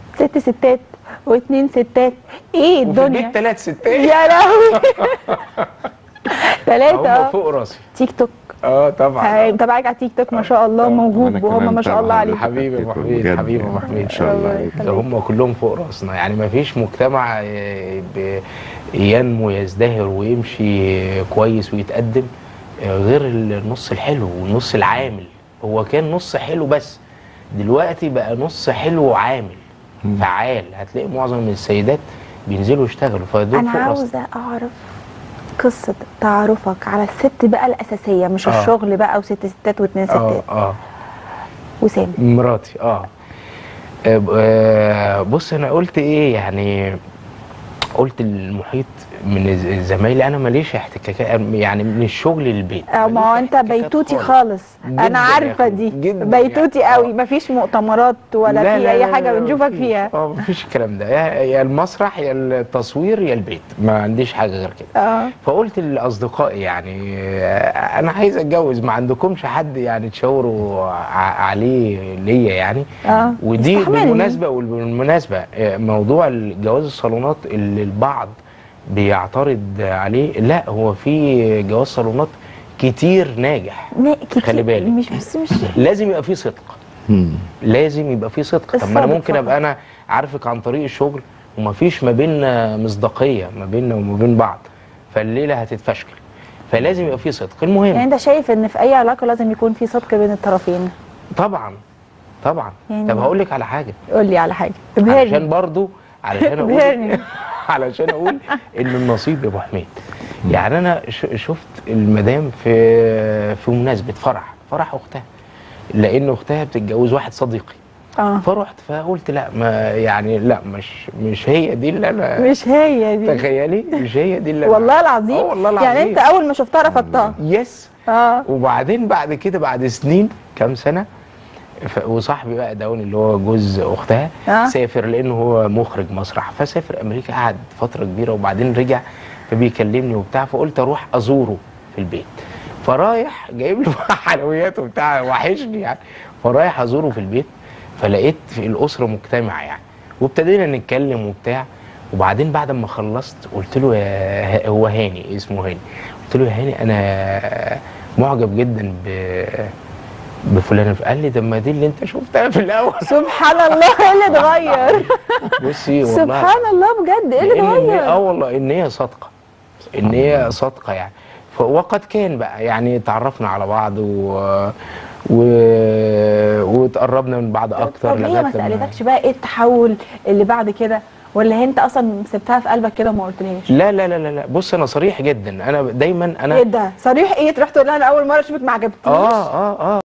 6 ستات و2 ستات، ايه الدنيا؟ وفي البيت 3 ستات يا لهوي 3 هم فوق راسي. تيك توك طبعا متابعك على تيك توك ما شاء الله، موهوب وهم ما شاء الله عليك. حبيبي ابو حميد، حبيبي ابو حميد، ما شاء الله عليك. هم كلهم فوق راسنا، يعني ما فيش مجتمع ينمو يزدهر ويمشي كويس ويتقدم غير النص الحلو والنص العامل. هو كان نص حلو بس دلوقتي بقى نص حلو وعامل فعال. هتلاقي معظم السيدات بينزلوا يشتغلوا، فدول انا فوق راسنا. عاوزه اعرف قصه تعرفك على الست بقى الاساسيه، مش الشغل بقى و6 ستات و2 ستات. وسام مراتي. بص انا قلت ايه يعني، قلت المحيط من زمايلي انا ماليش احتكاكات، يعني من الشغل للبيت. ما هو انت بيتوتي خالص، انا عارفه دي بيتوتي قوي، مفيش مؤتمرات ولا في اي حاجه بنشوفك فيها. مفيش الكلام ده، يا المسرح يا التصوير يا البيت، ما عنديش حاجه غير كده. فقلت لاصدقائي يعني انا عايز اتجوز، ما عندكمش حد يعني تشاوروا عليه ليا يعني؟ ودي بالمناسبه موضوع الجواز الصالونات اللي البعض بيعترض عليه، لا هو في جواز صالونات كتير ناجح. خلي بالك مش لازم يبقى فيه صدق. لازم يبقى فيه صدق. طب ما انا ممكن ابقى انا عارفك عن طريق الشغل ومفيش ما بيننا مصداقيه ما بيننا وما بين بعض، فالليله هتتفشكل. فلازم يبقى فيه صدق. المهم يعني انت شايف ان في اي علاقه لازم يكون في صدق بين الطرفين؟ طبعا يعني طب هقول لك على حاجه. قول لي على حاجه علشان برضو علشان اقول ان النصيب يا ابو حميد. يعني انا شفت المدام في مناسبه فرح اختها، لان اختها بتتجوز واحد صديقي. فرحت فقلت لا، ما يعني لا مش هي دي اللي انا، مش هي دي، تخيلي مش هي دي اللي والله العظيم. والله العظيم. يعني انت اول ما شفتها رفضتها؟ يس. وبعدين بعد كده بعد سنين، كام سنه، وصاحبي بقى داون اللي هو جوز اختها سافر، لانه هو مخرج مسرح، فسافر امريكا قعد فتره كبيره وبعدين رجع، فبيكلمني وبتاع، فقلت اروح ازوره في البيت. فرايح جايب له حلويات وبتاع، وحشني يعني. فرايح ازوره في البيت، فلقيت في الاسره مجتمعه يعني، وابتدينا نتكلم وبتاع. وبعدين بعد ما خلصت قلت له هو هاني، اسمه هاني، قلت له يا هاني انا معجب جدا بفلان. قال لي ده ما دي اللي انت شفتها في الاول. سبحان الله، ايه اللي اتغير؟ بصي والله سبحان الله بجد، ايه اللي اتغير؟ والله ان هي صادقه، ان هي صادقه يعني. وقد كان بقى يعني تعرفنا على بعض وتقربنا من بعض اكتر. طب هي ما سالتكش بقى ايه التحول اللي بعد كده، ولا انت اصلا سبتها في قلبك كده وما قلتلهاش؟ لا لا لا لا، بص انا صريح جدا، انا دايما انا ايه ده صريح؟ ايه تروح تقول لها انا اول مره اشوفك ما عجبتنيش؟